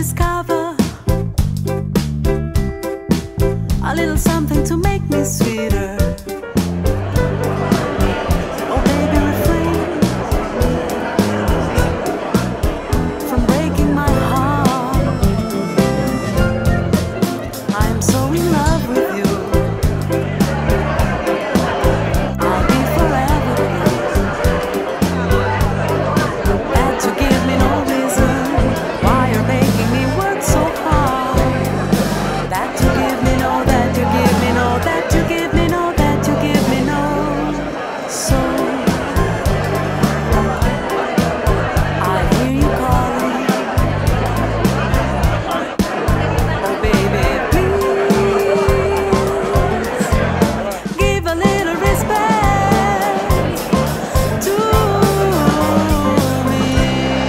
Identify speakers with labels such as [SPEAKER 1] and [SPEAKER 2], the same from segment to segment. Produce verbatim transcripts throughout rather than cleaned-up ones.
[SPEAKER 1] discover a little something to make me sweeter. Oh baby, refrain from breaking my heart. I'm so in love with you. I'll be forever with you. And to give me no reason why you're making me work so hard. That you give me no, that you give me no, that you give me no, that you give me no. So I hear you calling. Oh baby, please give a little respect to me.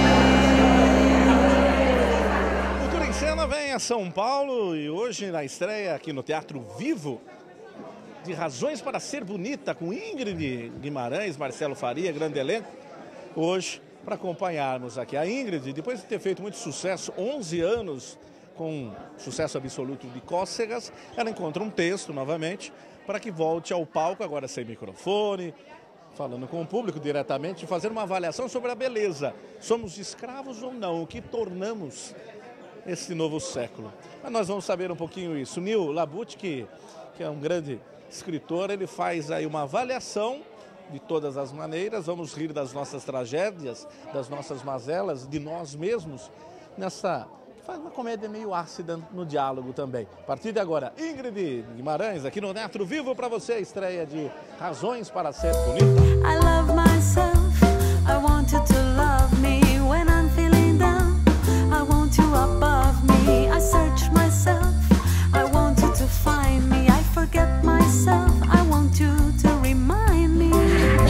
[SPEAKER 2] Cultura em Cena vem a São Paulo e hoje na estreia aqui no Teatro Vivo de Razões para Ser Bonita, com Ingrid Guimarães, Marcelo Faria, grande elenco. Hoje, para acompanharmos aqui a Ingrid, depois de ter feito muito sucesso, onze anos com sucesso absoluto de Cócegas, ela encontra um texto novamente para que volte ao palco, agora sem microfone, falando com o público diretamente, fazer uma avaliação sobre a beleza. Somos escravos ou não? O que tornamos esse novo século? Mas nós vamos saber um pouquinho isso. Neil Labute, que, que é um grande escritor, ele faz aí uma avaliação de todas as maneiras. Vamos rir das nossas tragédias, das nossas mazelas, de nós mesmos, nessa... faz uma comédia meio ácida no diálogo também. A partir de agora, Ingrid Guimarães, aqui no Teatro Vivo, para você, a estreia de Razões para Ser Bonita.
[SPEAKER 1] I love myself. I want you to love me when I'm feeling down. I want you above me. I search myself. I want you to find me. I forget myself. I want you to remind me.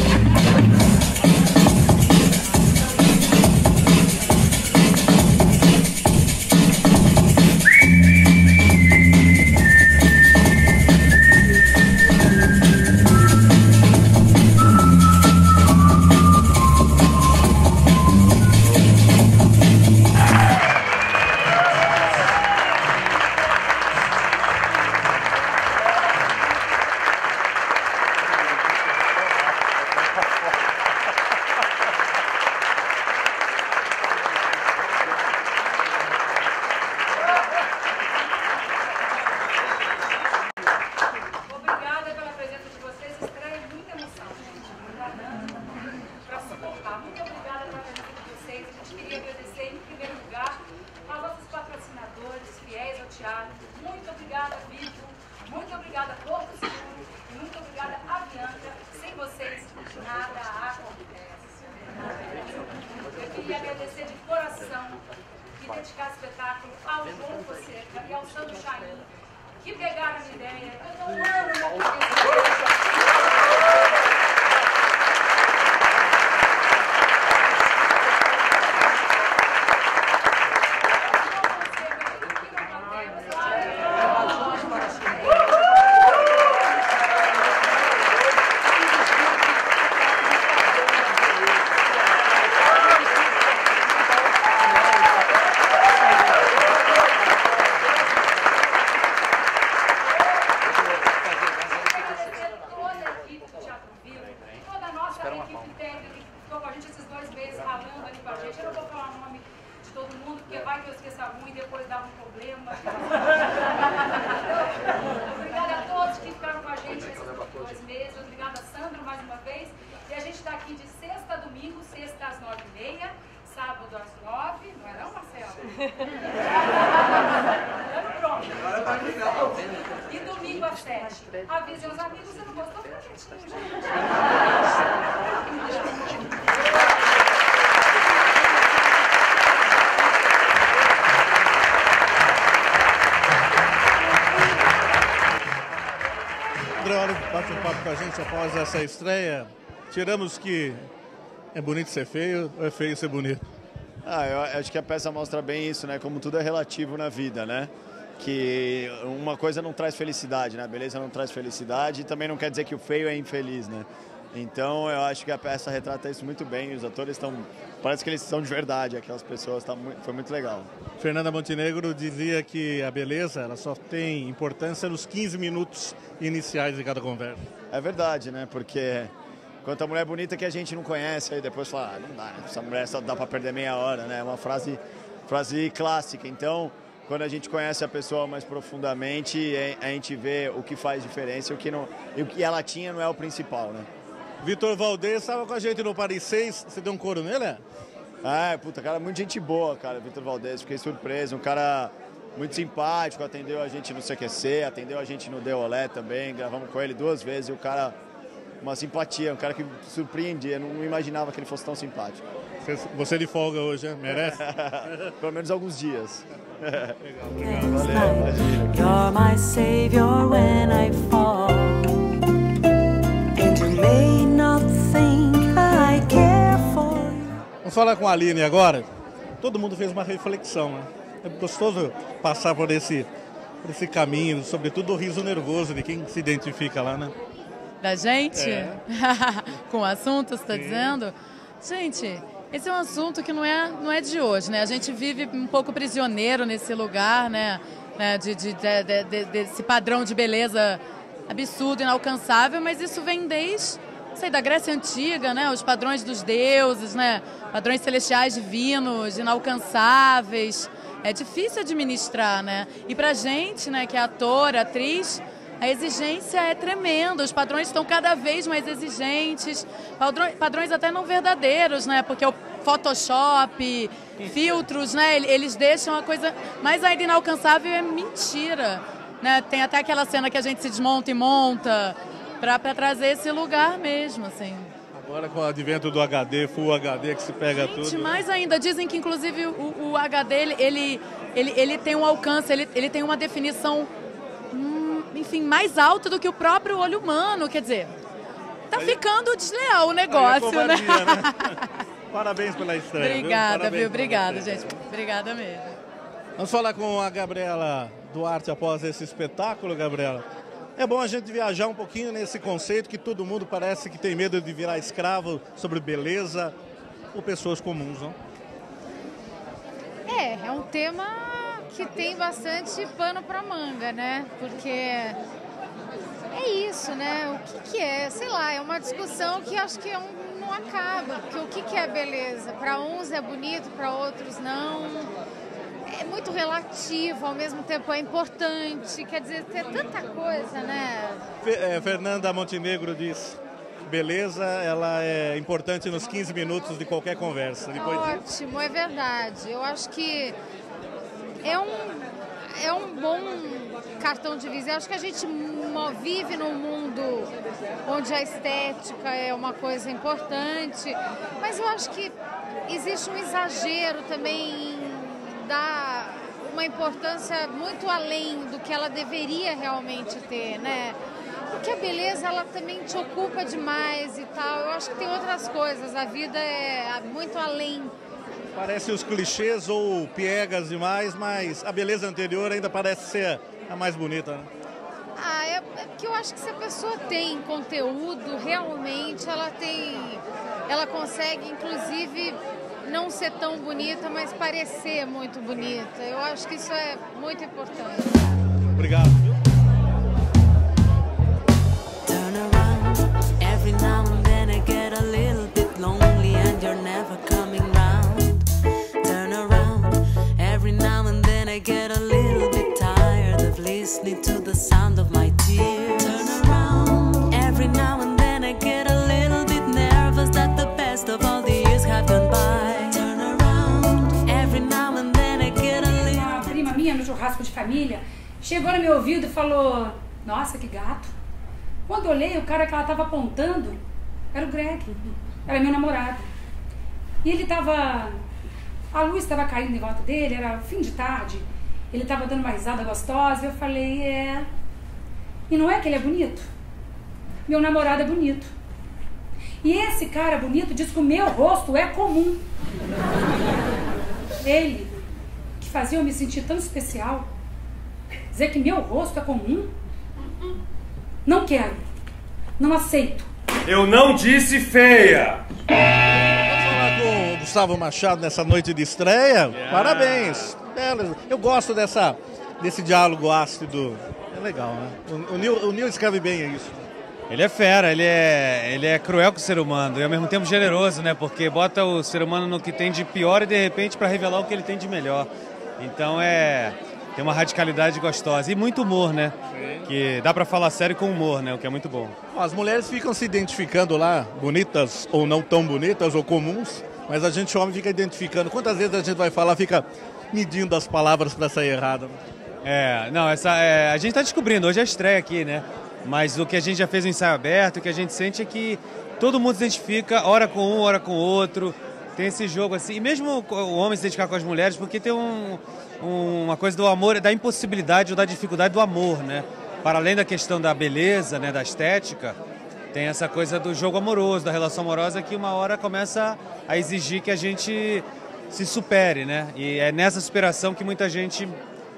[SPEAKER 3] Obrigada pela presença de vocês. Estreia muita emoção, gente. Não dá nada para suportar. Muito obrigada pela presença de vocês. A gente queria agradecer, em primeiro lugar, aos nossos patrocinadores fiéis ao teatro. Muito obrigada, Vivo. Muito obrigada, Porto Seguro. E muito obrigada, Avianca. Sem vocês, nada acontece. Eu queria agradecer de coração e dedicar esse espetáculo ao João Fonseca e ao Sandro Chain, que pegaram a minha ideia. Eu estou um ano na cabeça. Vai que eu esqueça um e depois dá um problema. Obrigada a todos que ficaram com a gente nesses dois meses. Obrigada, Sandro, mais uma vez. E a gente está aqui de sexta a domingo, sexta às nove e meia, sábado às nove. Não é não, Marcelo? Estamos prontos. E domingo às sete. Avisem os amigos, você não gostou? Fica quietinho, gente.
[SPEAKER 2] André, bate um papo com a gente após essa estreia. Tiramos que é bonito ser feio ou é feio ser bonito?
[SPEAKER 4] Ah, eu acho que a peça mostra bem isso, né? Como tudo é relativo na vida, né? Que uma coisa não traz felicidade, né? A beleza não traz felicidade e também não quer dizer que o feio é infeliz, né? Então eu acho que a peça retrata isso muito bem, os atores estão, parece que eles são de verdade, aquelas pessoas, tá muito, foi muito legal.
[SPEAKER 2] Fernanda Montenegro dizia que a beleza ela só tem importância nos quinze minutos iniciais de cada conversa.
[SPEAKER 4] É verdade, né? Porque quanta mulher bonita que a gente não conhece, aí depois fala, ah, não dá, né? Essa mulher só dá para perder meia hora, né? É uma frase, frase clássica. Então, quando a gente conhece a pessoa mais profundamente, a gente vê o que faz diferença e o que, não, e o que ela tinha não é o principal, né?
[SPEAKER 2] Vitor Valdez estava com a gente no Paris seis, você deu um coro nele?
[SPEAKER 4] Ah, puta, cara, muito gente boa, cara, Vitor Valdez, fiquei surpreso, um cara muito simpático, atendeu a gente no C Q C, atendeu a gente no Deolé também, gravamos com ele duas vezes, e o cara, uma simpatia, um cara que surpreendia, não imaginava que ele fosse tão simpático.
[SPEAKER 2] Você de folga hoje, hein? Merece?
[SPEAKER 4] Pelo menos alguns dias.
[SPEAKER 2] Legal, obrigado.
[SPEAKER 4] Valeu, imagina.
[SPEAKER 1] You're my savior when I fall, and you may not think I care for you.
[SPEAKER 2] Vamos falar com a Aline agora. Todo mundo fez uma reflexão, né? É gostoso passar por esse, por esse caminho, sobretudo o riso nervoso de quem se identifica lá, né?
[SPEAKER 5] Da gente?
[SPEAKER 2] É.
[SPEAKER 5] Com o assunto, você está
[SPEAKER 2] Sim.
[SPEAKER 5] dizendo? Gente, esse é um assunto que não é, não é de hoje, né? A gente vive um pouco prisioneiro nesse lugar, né? né? De, de, de, de, de, desse padrão de beleza absurdo, inalcançável, mas isso vem desde, sei, da Grécia Antiga, né? Os padrões dos deuses, né? Padrões celestiais divinos, inalcançáveis. É difícil administrar, né? E pra gente, né, que é ator, atriz, a exigência é tremenda, os padrões estão cada vez mais exigentes, padrões, padrões até não verdadeiros, né? Porque o Photoshop, filtros, né? Eles deixam a coisa mais ainda inalcançável, é mentira, né? Tem até aquela cena que a gente se desmonta e monta para trazer esse lugar mesmo, assim.
[SPEAKER 2] Agora com o advento do H D, Full H D, que se pega
[SPEAKER 5] Gente,
[SPEAKER 2] tudo.
[SPEAKER 5] mais ainda, dizem que inclusive o, o H D, ele, ele, ele tem um alcance, ele, ele tem uma definição, hum, enfim, mais alta do que o próprio olho humano, quer dizer, tá ficando desleal o negócio,
[SPEAKER 2] Aí é
[SPEAKER 5] né?
[SPEAKER 2] covardia, né? Parabéns pela estreia.
[SPEAKER 5] Obrigada,
[SPEAKER 2] Parabéns
[SPEAKER 5] viu?
[SPEAKER 2] pela
[SPEAKER 5] Obrigada,
[SPEAKER 2] estreia.
[SPEAKER 5] gente. Obrigada mesmo.
[SPEAKER 2] Vamos falar com a Gabriela Duarte após esse espetáculo, Gabriela. É bom a gente viajar um pouquinho nesse conceito que todo mundo parece que tem medo de virar escravo sobre beleza ou pessoas comuns, não?
[SPEAKER 6] É, é um tema que tem bastante pano para manga, né? Porque é isso, né? O que, que é? Sei lá, é uma discussão que acho que é um, não acaba. Porque o que, que é beleza? Para uns é bonito, para outros não. É muito relativo, ao mesmo tempo é importante. Quer dizer, tem tanta coisa, né?
[SPEAKER 2] Fernanda Montenegro diz, beleza, ela é importante nos quinze minutos de qualquer conversa. Depois
[SPEAKER 6] Ótimo,
[SPEAKER 2] disso...
[SPEAKER 6] é verdade. Eu acho que é um, é um bom cartão de visita. Eu acho que a gente vive num mundo onde a estética é uma coisa importante, mas eu acho que existe um exagero também em dar uma importância muito além do que ela deveria realmente ter, né? Porque a beleza, ela também te ocupa demais e tal. Eu acho que tem outras coisas, a vida é muito além.
[SPEAKER 2] Parece os clichês ou piegas demais, mas a beleza anterior ainda parece ser a mais bonita, né?
[SPEAKER 6] Ah, é, é porque eu acho que se a pessoa tem conteúdo, realmente ela tem... Ela consegue, inclusive, não ser tão bonita, mas parecer muito bonita. Eu acho que isso é muito importante.
[SPEAKER 2] Obrigado.
[SPEAKER 1] Turn around, every now and then I get a little bit lonely and you're never coming round. Turn around, every now and then I get a little bit tired of listening to the sound of my tears. Turn around, every now and then I get a little bit nervous that the best of all the years have gone by. Turn around, every now and then I get a little...
[SPEAKER 3] Uma prima minha no churrasco de família chegou no meu ouvido e falou: nossa, que gato. Quando eu olhei, o cara que ela estava apontando era o Greg, era meu namorado. E ele estava... A luz estava caindo em volta dele, era fim de tarde. Ele estava dando uma risada gostosa. Eu falei, é... E não é que ele é bonito? Meu namorado é bonito. E esse cara bonito diz que o meu rosto é comum. Ele, que fazia eu me sentir tão especial, dizer que meu rosto é comum? Não quero. Não aceito.
[SPEAKER 7] Eu não disse feia.
[SPEAKER 2] Vamos falar com o Gustavo Machado nessa noite de estreia. Yeah. Parabéns. Eu gosto dessa, desse diálogo ácido. É legal, né? O, o, Neil, o Neil escreve bem isso.
[SPEAKER 8] Ele é fera, ele é, ele é cruel com o ser humano e ao mesmo tempo generoso, né? Porque bota o ser humano no que tem de pior e de repente para revelar o que ele tem de melhor. Então é... tem uma radicalidade gostosa e muito humor, né? Sim. Que dá pra falar sério com humor, né? O que é muito bom.
[SPEAKER 2] As mulheres ficam se identificando lá, bonitas ou não tão bonitas ou comuns, mas a gente, homem, fica identificando. Quantas vezes a gente vai falar, fica medindo as palavras pra sair errada?
[SPEAKER 8] É, não, essa, é, a gente tá descobrindo, hoje é a estreia aqui, né? Mas o que a gente já fez no ensaio aberto, o que a gente sente é que todo mundo se identifica, hora com um, hora com o outro. Tem esse jogo assim, e mesmo o homem se identificar com as mulheres, porque tem um, um, uma coisa do amor, da impossibilidade ou da dificuldade do amor, né? Para além da questão da beleza, né, da estética, tem essa coisa do jogo amoroso, da relação amorosa, que uma hora começa a exigir que a gente se supere, né? E é nessa superação que muita gente,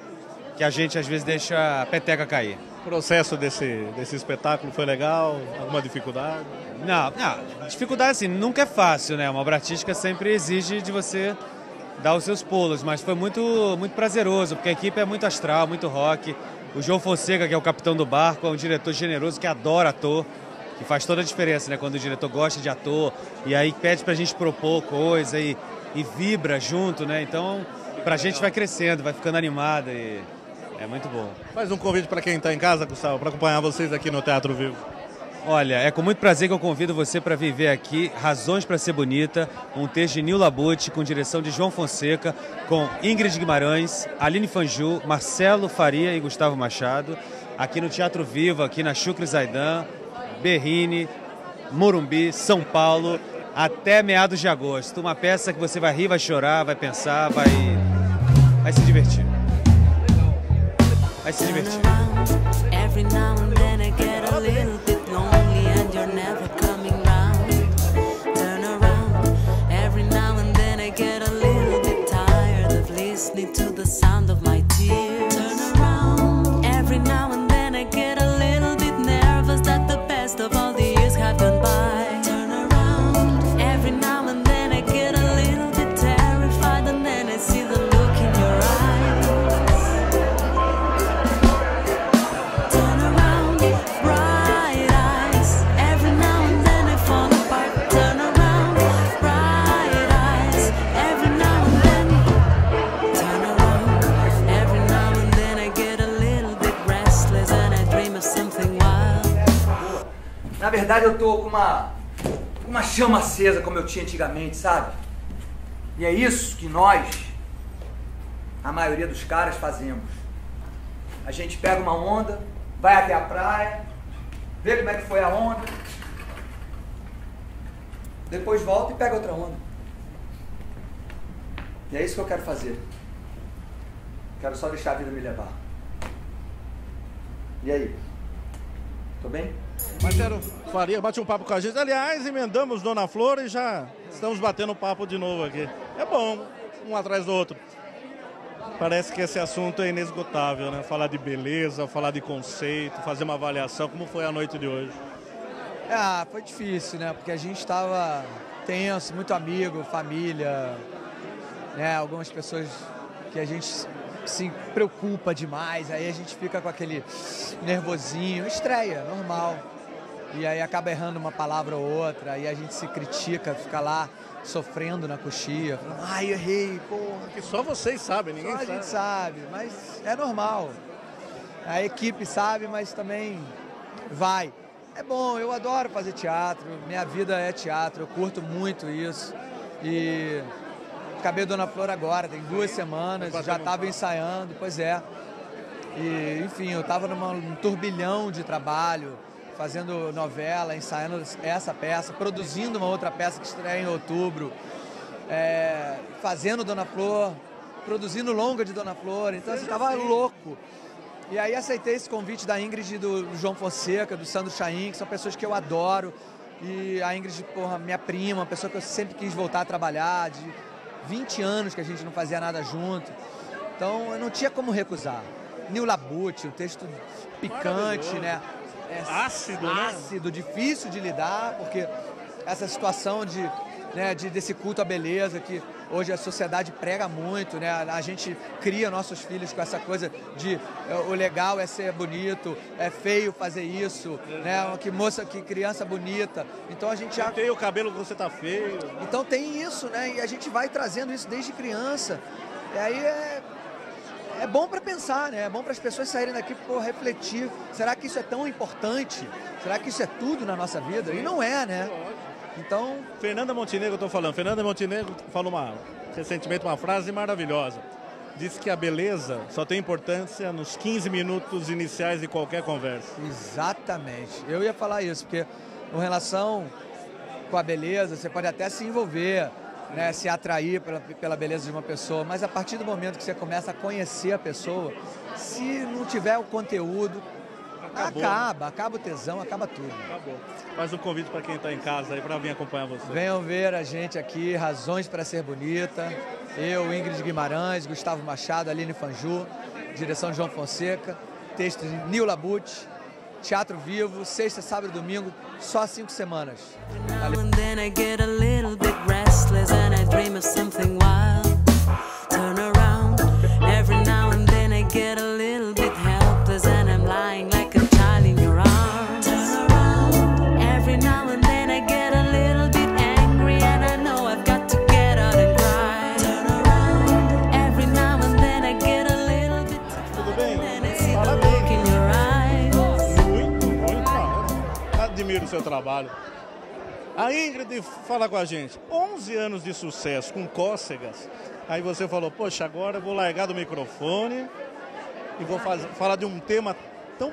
[SPEAKER 8] que a gente às vezes deixa a peteca cair.
[SPEAKER 2] O processo desse, desse espetáculo foi legal? Alguma dificuldade?
[SPEAKER 8] Não, não, dificuldade assim, nunca é fácil, né? Uma obra artística sempre exige de você dar os seus pulos, mas foi muito, muito prazeroso, porque a equipe é muito astral, muito rock. O João Fonseca, que é o capitão do barco, é um diretor generoso que adora ator, que faz toda a diferença, né? Quando o diretor gosta de ator e aí pede pra gente propor coisa e, e vibra junto, né? Então, pra gente vai crescendo, vai ficando animada e é muito bom.
[SPEAKER 2] Faz um convite para quem está em casa, Gustavo, para acompanhar vocês aqui no Teatro Vivo.
[SPEAKER 8] Olha, é com muito prazer que eu convido você para viver aqui Razões para Ser Bonita, um texto de Nil Labute, com direção de João Fonseca, com Ingrid Guimarães, Aline Fanju, Marcelo Faria e Gustavo Machado, aqui no Teatro Vivo, aqui na Chucre Zaidan, Berrini, Morumbi, São Paulo, até meados de agosto. Uma peça que você vai rir, vai chorar, vai pensar, vai, vai se divertir. Vai se divertir.
[SPEAKER 1] Every now and then I get a little bit lonely and you're never coming round. Turn around. Every now and then I get a little bit tired of listening to the sound of my tears. Turn around. Every now and then I get a little bit nervous that the best of all the years have gone by. Turn around. Every now and then I get a little bit terrified and then I see the look in your eyes.
[SPEAKER 9] Na verdade eu tô com uma, uma chama acesa como eu tinha antigamente, sabe? E é isso que nós, a maioria dos caras, fazemos. A gente pega uma onda, vai até a praia, vê como é que foi a onda, depois volta e pega outra onda. E é isso que eu quero fazer. Quero só deixar a vida me levar. E aí? Tô bem?
[SPEAKER 2] Marcelo Faria bate um papo com a gente. Aliás, emendamos Dona Flor e já estamos batendo papo de novo aqui. É bom, um atrás do outro. Parece que esse assunto é inesgotável, né? Falar de beleza, falar de conceito, fazer uma avaliação. Como foi a noite de hoje?
[SPEAKER 10] Ah, foi difícil, né? Porque a gente estava tenso, muito amigo, família, né? Algumas pessoas que a gente se preocupa demais, aí a gente fica com aquele nervosinho, estreia, normal. E aí acaba errando uma palavra ou outra, aí a gente se critica, fica lá sofrendo na coxia, falando, ai, errei, porra.
[SPEAKER 2] Que só vocês sabem, ninguém
[SPEAKER 10] só
[SPEAKER 2] sabe.
[SPEAKER 10] A gente sabe, mas é normal. A equipe sabe, mas também vai. É bom, eu adoro fazer teatro, minha vida é teatro, eu curto muito isso. E acabei Dona Flor agora, tem duas semanas, já estava ensaiando, pois é. E, enfim, eu estava num turbilhão de trabalho, fazendo novela, ensaiando essa peça, produzindo uma outra peça que estreia em outubro, é, fazendo Dona Flor, produzindo longa de Dona Flor, então assim, estava louco. E aí aceitei esse convite da Ingrid e do João Fonseca, do Sandro Chain, que são pessoas que eu adoro. E a Ingrid, porra, minha prima, uma pessoa que eu sempre quis voltar a trabalhar, de vinte anos que a gente não fazia nada junto. Então eu não tinha como recusar. Nil Labute, um texto picante, né? é
[SPEAKER 2] ácido, né?
[SPEAKER 10] ácido, difícil de lidar, porque essa situação de, né, de, desse culto à beleza que hoje a sociedade prega muito, né? A gente cria nossos filhos com essa coisa de o legal é ser bonito, é feio fazer isso, é. né? Que moça, que criança bonita. Então a gente já
[SPEAKER 2] tem o cabelo que você tá feio.
[SPEAKER 10] Então tem isso, né? E a gente vai trazendo isso desde criança. E aí é é bom para pensar, né? É bom para as pessoas saírem daqui por refletir. Será que isso é tão importante? Será que isso é tudo na nossa vida? E não é, né? Então...
[SPEAKER 2] Fernanda Montenegro, eu tô falando. Fernanda Montenegro falou uma, recentemente uma frase maravilhosa. Disse que a beleza só tem importância nos quinze minutos iniciais de qualquer conversa.
[SPEAKER 10] Exatamente. Eu ia falar isso, porque com relação com a beleza, você pode até se envolver, né, se atrair pela, pela beleza de uma pessoa, mas a partir do momento que você começa a conhecer a pessoa, se não tiver o conteúdo, Acabou. acaba, acaba o tesão, acaba tudo.
[SPEAKER 2] Acabou. Faz um convite para quem está em casa aí para vir acompanhar você.
[SPEAKER 10] Venham ver a gente aqui, Razões para Ser Bonita. Eu, Ingrid Guimarães, Gustavo Machado, Aline Fanju, direção João Fonseca, texto de Nil Labute, Teatro Vivo, sexta, sábado e domingo, só cinco semanas. Valeu.
[SPEAKER 2] Admiro o seu trabalho. A Ingrid fala com a gente, onze anos de sucesso com Cócegas, aí você falou, poxa, agora eu vou largar do microfone e vou faz, falar de um tema tão,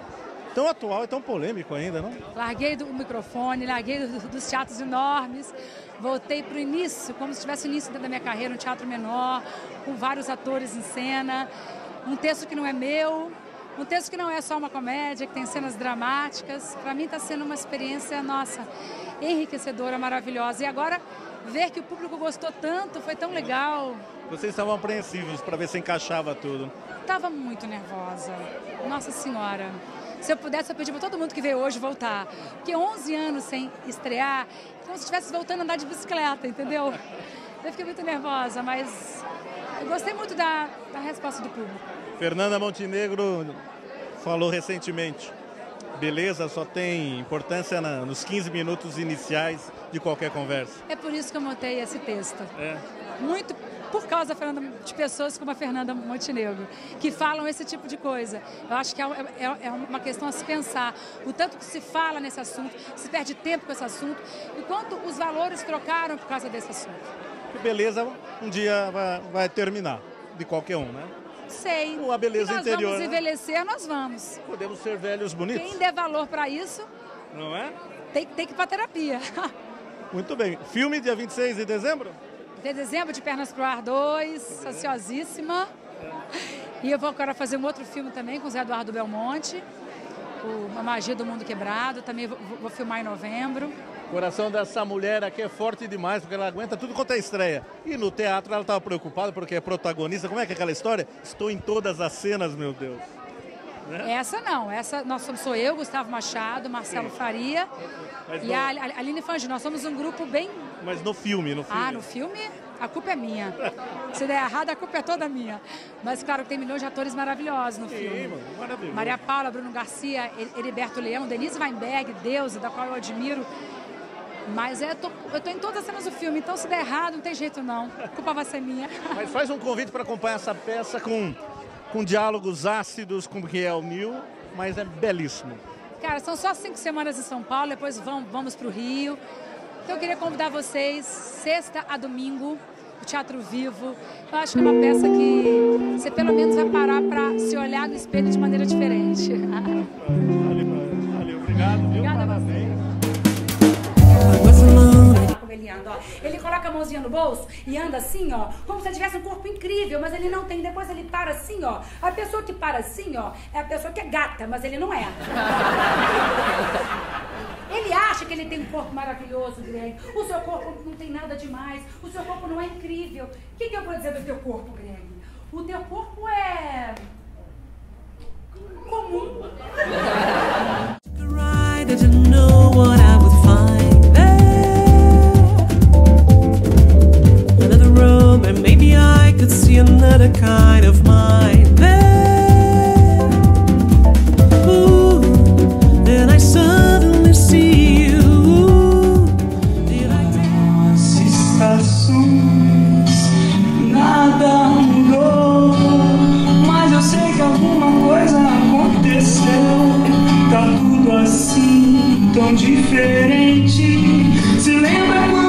[SPEAKER 2] tão atual e tão polêmico ainda, não?
[SPEAKER 3] Larguei do microfone, larguei do, dos teatros enormes, voltei para o início, como se tivesse o início da minha carreira, um teatro menor, com vários atores em cena, um texto que não é meu, um texto que não é só uma comédia, que tem cenas dramáticas. Para mim está sendo uma experiência, nossa, enriquecedora, maravilhosa. E agora, ver que o público gostou tanto, foi tão legal.
[SPEAKER 2] Vocês estavam apreensivos para ver se encaixava tudo.
[SPEAKER 3] Estava muito nervosa. Nossa Senhora. Se eu pudesse, eu pedir para todo mundo que veio hoje voltar. Porque onze anos sem estrear, como se estivesse voltando a andar de bicicleta, entendeu? Eu fiquei muito nervosa, mas eu gostei muito da, da resposta do público.
[SPEAKER 2] Fernanda Montenegro falou recentemente, beleza só tem importância na, nos quinze minutos iniciais de qualquer conversa.
[SPEAKER 3] É por isso que eu montei esse texto.
[SPEAKER 2] É.
[SPEAKER 3] Muito por causa da Fernanda, de pessoas como a Fernanda Montenegro, que falam esse tipo de coisa. Eu acho que é, é, é uma questão a se pensar. O tanto que se fala nesse assunto, se perde tempo com esse assunto, e quanto os valores trocaram por causa desse assunto.
[SPEAKER 2] Que beleza um dia vai, vai terminar, de qualquer um, né?
[SPEAKER 3] Sei.
[SPEAKER 2] A beleza
[SPEAKER 3] se nós
[SPEAKER 2] interior,
[SPEAKER 3] vamos
[SPEAKER 2] né?
[SPEAKER 3] envelhecer, nós vamos.
[SPEAKER 2] Podemos ser velhos bonitos.
[SPEAKER 3] Quem der valor para isso,
[SPEAKER 2] não é?
[SPEAKER 3] Tem, tem que ir para terapia.
[SPEAKER 2] Muito bem. Filme dia vinte e seis de dezembro?
[SPEAKER 3] De dezembro, de Pernas pro Ar dois, Saciosíssima. É. E eu vou agora fazer um outro filme também com o Zé Eduardo Belmonte, o A Magia do Mundo Quebrado. Também vou, vou filmar em novembro.
[SPEAKER 2] O coração dessa mulher aqui é forte demais, porque ela aguenta tudo quanto é estreia. E no teatro ela estava preocupada porque é protagonista. Como é que é aquela história? Estou em todas as cenas, meu Deus.
[SPEAKER 3] Né? Essa não, essa nós somos, sou eu, Gustavo Machado, Marcelo Sim. Faria Mas e no... a Aline Fanju. Nós somos um grupo bem...
[SPEAKER 2] Mas no filme, no filme.
[SPEAKER 3] Ah, no filme a culpa é minha. Se der errado, a culpa é toda minha. Mas claro que tem milhões de atores maravilhosos no
[SPEAKER 2] Sim,
[SPEAKER 3] filme.
[SPEAKER 2] Mano, maravilhoso.
[SPEAKER 3] Maria Paula, Bruno Garcia, Heriberto Leão, Denise Weinberg, Deusa, da qual eu admiro. Mas é, eu, tô, eu tô em todas as cenas do filme, então se der errado, não tem jeito não. A culpa vai ser minha.
[SPEAKER 2] Mas faz um convite para acompanhar essa peça com, com diálogos ácidos com Riel Nil, mas é belíssimo.
[SPEAKER 3] Cara, são só cinco semanas em São Paulo, depois vamos, vamos para o Rio. Então eu queria convidar vocês, sexta a domingo, o Teatro Vivo. Eu acho que é uma peça que você pelo menos vai parar para se olhar no espelho de maneira diferente.
[SPEAKER 2] Valeu, valeu, obrigado.
[SPEAKER 3] Obrigada a você. Como ele anda, ó. Ele coloca a mãozinha no bolso e anda assim, ó, como se ele tivesse um corpo incrível, mas ele não tem. Depois ele para assim, ó. A pessoa que para assim, ó, é a pessoa que é gata, mas ele não é. Ele acha que ele tem um corpo maravilhoso, Greg. O seu corpo não tem nada demais. O seu corpo não é incrível. O que, que eu vou dizer do teu corpo, Greg? O teu corpo é... comum.
[SPEAKER 1] know what I would find there. Another room, and maybe I could see another kind of mind there. Ooh, then I suddenly see you. Did I tell?
[SPEAKER 11] As estações, nada mudou, mas eu sei que alguma coisa aconteceu. Tá tudo assim, tão diferente. Se lembra quando